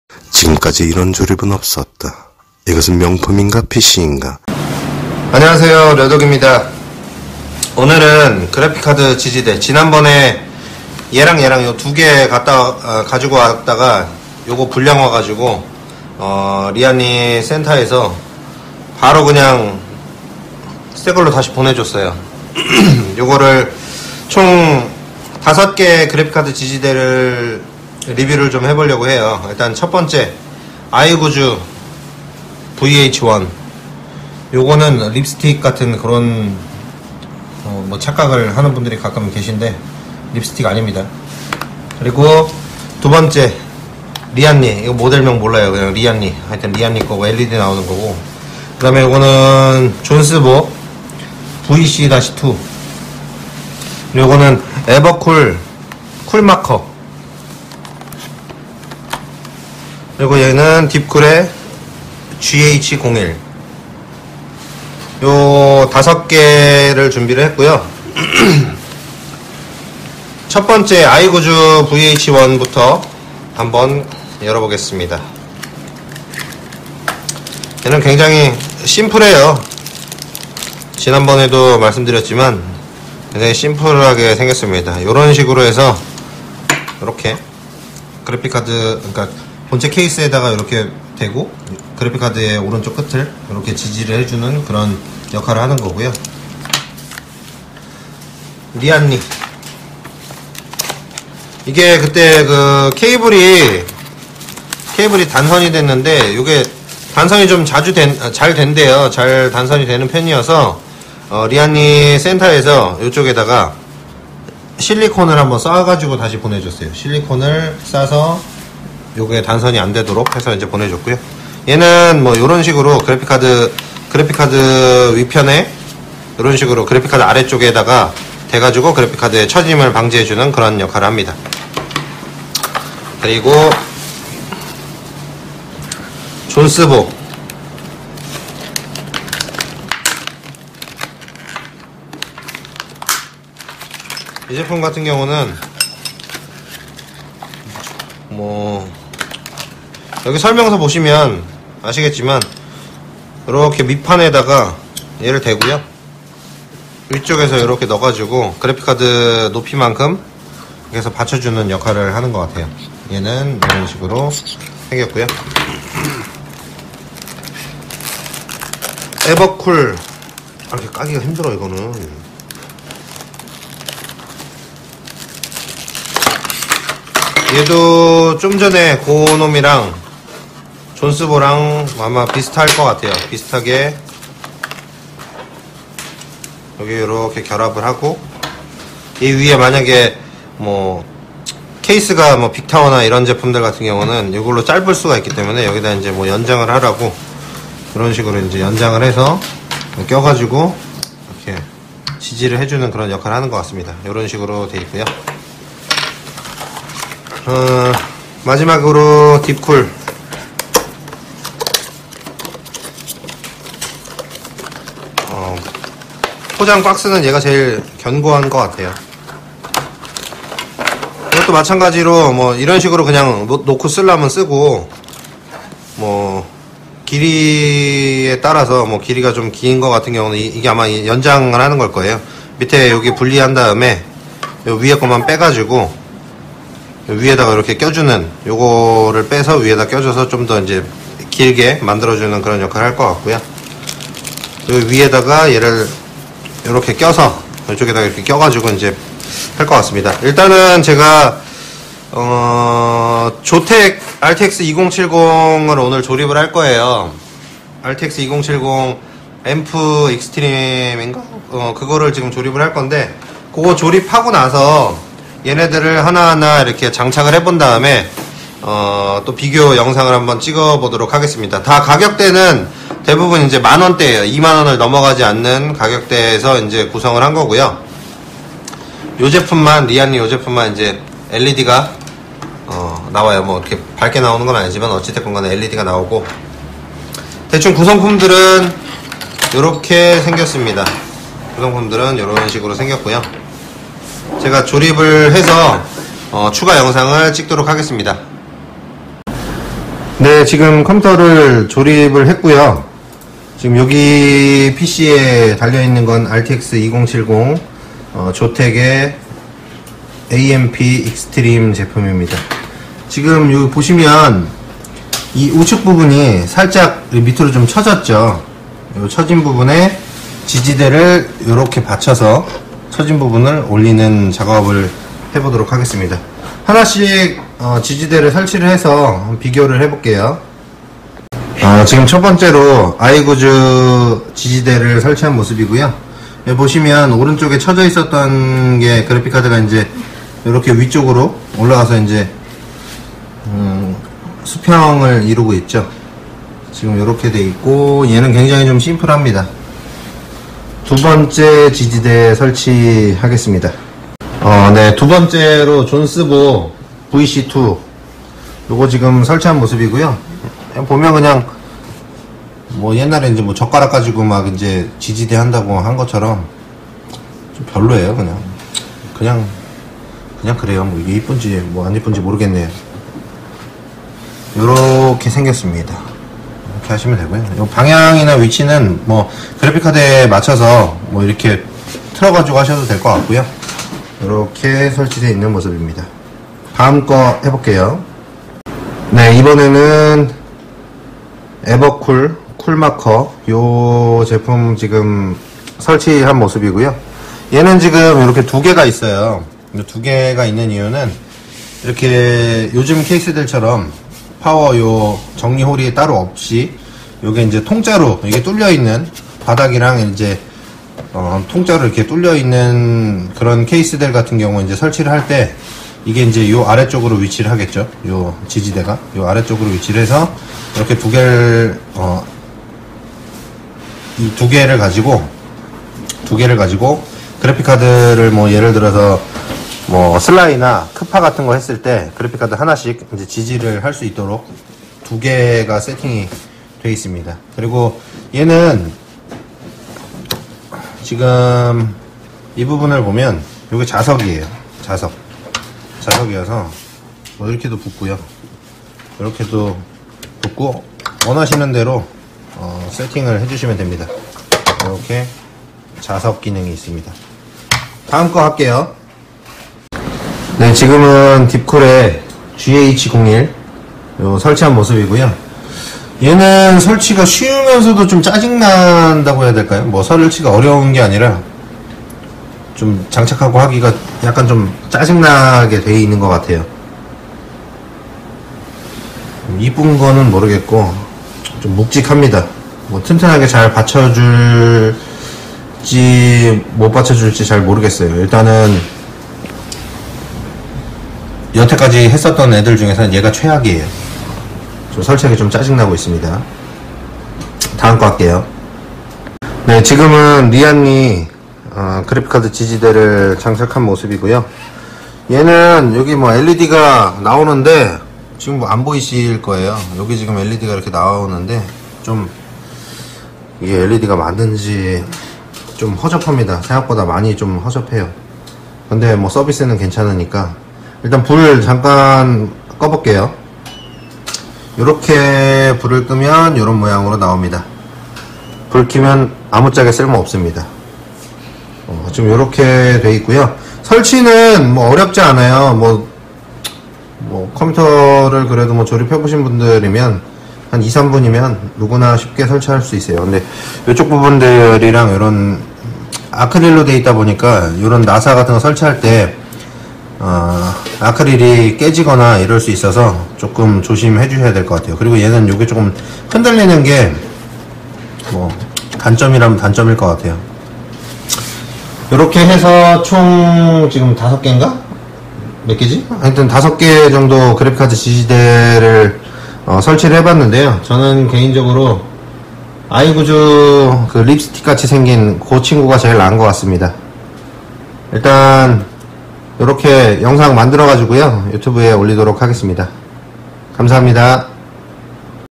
지금까지 이런 조립은 없었다. 이것은 명품인가 PC인가? 안녕하세요, 려독입니다. 오늘은 그래픽카드 지지대, 지난번에 얘랑 요 두 개 가지고 왔다가 요거 불량 와가지고 리안니 센터에서 바로 그냥 새걸로 다시 보내줬어요. 요거를 총 5개 그래픽카드 지지대를 리뷰를 좀 해보려고 해요. 일단 첫 번째 아이구즈 VH1. 요거는 립스틱 같은 그런 뭐 착각을 하는 분들이 가끔 계신데 립스틱 아닙니다. 그리고 두 번째 리안니. 이거 모델명 몰라요. 그냥 리안니. 하여튼 리안니 거고 LED 나오는 거고. 그 다음에 요거는 존스보 VC-2. 요거는 에버쿨 쿨마커. 그리고 얘는 딥쿨의 GH01. 요 5개를 준비를 했고요. 첫 번째 아이구즈 VH1부터 한번 열어보겠습니다. 얘는 굉장히 심플해요. 지난번에도 말씀드렸지만 굉장히 심플하게 생겼습니다. 이런 식으로 해서 이렇게 그래픽카드, 그러니까 본체 케이스에다가 이렇게 대고 그래픽카드의 오른쪽 끝을 이렇게 지지를 해주는 그런 역할을 하는 거고요. 리안니. 이게 그때 그 케이블이 단선이 됐는데 이게 단선이 좀 잘 된대요. 잘 단선이 되는 편이어서 리안니 센터에서 이쪽에다가 실리콘을 한번 쏴가지고 다시 보내줬어요. 실리콘을 싸서 요게 단선이 안 되도록 해서 이제 보내줬고요. 얘는 뭐 요런 식으로 그래픽카드 위편에 이런 식으로 그래픽카드 아래쪽에다가 대가지고 그래픽카드의 처짐을 방지해주는 그런 역할을 합니다. 그리고 존스보. 이 제품 같은 경우는 뭐 여기 설명서 보시면 아시겠지만 이렇게 밑판에다가 얘를 대고요. 위쪽에서 이렇게 넣어가지고 그래픽카드 높이만큼 이렇게 해서 받쳐주는 역할을 하는 것 같아요. 얘는 이런 식으로 생겼고요. 에버쿨. 이렇게 까기가 힘들어 이거는. 얘도 좀 전에 고놈이랑 존스보랑 아마 비슷할 것 같아요. 비슷하게 여기 이렇게 결합을 하고, 이 위에 만약에 뭐 케이스가 뭐 빅타워나 이런 제품들 같은 경우는 이걸로 짧을 수가 있기 때문에 여기다 이제 뭐 연장을 하라고 그런 식으로 이제 연장을 해서 껴가지고 이렇게 지지를 해주는 그런 역할을 하는 것 같습니다. 이런 식으로 되어 있고요. 마지막으로 딥쿨. 포장 박스는 얘가 제일 견고한 것 같아요. 이것도 마찬가지로 뭐 이런 식으로 그냥 놓고 쓰려면 쓰고, 뭐 길이에 따라서 뭐 길이가 좀 긴 것 같은 경우는 이게 아마 연장을 하는 걸 거예요. 밑에 여기 분리한 다음에 요 위에 것만 빼가지고 위에다가 이렇게 껴주는, 요거를 빼서 위에다 껴줘서 좀 더 이제 길게 만들어주는 그런 역할을 할 것 같고요. 요 위에다가 얘를 이렇게 껴서 이쪽에다가 이렇게 껴가지고 이제 할 것 같습니다. 일단은 제가 조텍 RTX 2070을 오늘 조립을 할 거예요. RTX 2070 앰프 익스트림인가? 그거를 지금 조립을 할 건데, 그거 조립하고 나서 얘네들을 하나하나 이렇게 장착을 해본 다음에 또 비교 영상을 한번 찍어 보도록 하겠습니다. 다 가격대는 대부분 이제 만원대예요. 2만원을 넘어가지 않는 가격대에서 이제 구성을 한 거고요. 요 제품만, 리안니 요 제품만 이제 LED가 나와요. 뭐 이렇게 밝게 나오는 건 아니지만 어찌됐건 간에 LED가 나오고, 대충 구성품들은 요렇게 생겼습니다. 구성품들은 이런 식으로 생겼고요. 제가 조립을 해서 추가 영상을 찍도록 하겠습니다. 네, 지금 컴퓨터를 조립을 했고요. 지금 여기 PC에 달려있는 건 RTX 2070 조텍의 AMP 익스트림 제품입니다. 지금 여기 보시면 이 우측 부분이 살짝 밑으로 좀 처졌죠. 이 처진 부분에 지지대를 이렇게 받쳐서 처진 부분을 올리는 작업을 해보도록 하겠습니다. 하나씩 지지대를 설치를 해서 비교를 해볼게요. 지금 첫 번째로 아이구즈 지지대를 설치한 모습이고요. 여기 보시면 오른쪽에 처져 있었던 게 그래픽카드가 이제 이렇게 위쪽으로 올라가서 이제 수평을 이루고 있죠. 지금 이렇게 돼 있고 얘는 굉장히 좀 심플합니다. 두 번째 지지대 설치하겠습니다. 네, 두 번째로 존스보 VC2 요거 지금 설치한 모습이고요. 보면 그냥 뭐 옛날에 이제 뭐 젓가락 가지고 막 이제 지지대 한다고 한 것처럼 좀 별로예요. 그냥 그래요. 뭐 이게 이쁜지 뭐 안 이쁜지 모르겠네요. 요렇게 생겼습니다. 이렇게 하시면 되고요. 요 방향이나 위치는 뭐 그래픽카드에 맞춰서 뭐 이렇게 틀어가지고 하셔도 될 것 같고요. 이렇게 설치되어 있는 모습입니다. 다음 거 해볼게요. 네, 이번에는 에버쿨 쿨마커 요 제품 지금 설치한 모습이고요. 얘는 지금 이렇게 두 개가 있어요. 두 개가 있는 이유는 이렇게 요즘 케이스들처럼 파워 요 정리 홀이 따로 없이 요게 이제 통짜로 이게 뚫려 있는 바닥이랑 이제 통짜로 이렇게 뚫려 있는 그런 케이스들 같은 경우 이제 설치를 할 때 이게 이제 요 아래쪽으로 위치를 하겠죠. 요 지지대가 요 아래쪽으로 위치를 해서 이렇게 두 개를 이 두 개를 가지고 그래픽카드를 뭐 예를 들어서 뭐 슬라이나 크파 같은 거 했을 때 그래픽카드 하나씩 이제 지지를 할 수 있도록 두 개가 세팅이 되어 있습니다. 그리고 얘는 지금 이 부분을 보면 이게 자석이에요. 자석이어서 뭐 이렇게도 붙고요. 이렇게도 붙고 원하시는 대로 세팅을 해주시면 됩니다. 이렇게 자석 기능이 있습니다. 다음 거 할게요. 네, 지금은 딥쿨의 GH01 설치한 모습이고요. 얘는 설치가 쉬우면서도 좀 짜증난다고 해야 될까요? 뭐 설치가 어려운 게 아니라 좀 장착하고 하기가 약간 좀 짜증나게 돼 있는 것 같아요. 이쁜 거는 모르겠고 좀 묵직합니다. 뭐 튼튼하게 잘 받쳐줄지 못 받쳐줄지 잘 모르겠어요. 일단은 여태까지 했었던 애들 중에서는 얘가 최악이에요. 좀 설치하기 좀 짜증나고 있습니다. 다음 거 할게요. 네, 지금은 리안리 그래픽카드 지지대를 장착한 모습이고요. 얘는 여기 뭐 LED가 나오는데 지금 뭐 안 보이실 거예요. 여기 지금 LED가 이렇게 나오는데 좀 이게 LED가 맞는지 좀 허접합니다. 생각보다 많이 좀 허접해요. 근데 뭐 서비스는 괜찮으니까 일단 불 잠깐 꺼볼게요. 이렇게 불을 끄면 이런 모양으로 나옵니다. 불 켜면 아무짝에 쓸모 없습니다. 지금 이렇게 돼 있고요. 설치는 뭐 어렵지 않아요. 뭐 컴퓨터를 그래도 뭐 조립해 보신 분들이면 한 2-3분이면 누구나 쉽게 설치할 수 있어요. 근데 이쪽 부분들이랑 이런 아크릴로 돼 있다 보니까 이런 나사 같은 거 설치할 때 아크릴이 깨지거나 이럴 수 있어서 조금 조심해 주셔야 될 것 같아요. 그리고 얘는 요게 조금 흔들리는 게 뭐 단점이라면 단점일 것 같아요. 이렇게 해서 총 지금 5개인가? 몇 개지? 하여튼 5개 정도 그래픽카드 지지대를 설치를 해봤는데요. 저는 개인적으로 아이구즈 그 립스틱 같이 생긴 그 친구가 제일 나은 것 같습니다. 일단 이렇게 영상 만들어 가지고요 유튜브에 올리도록 하겠습니다. 감사합니다.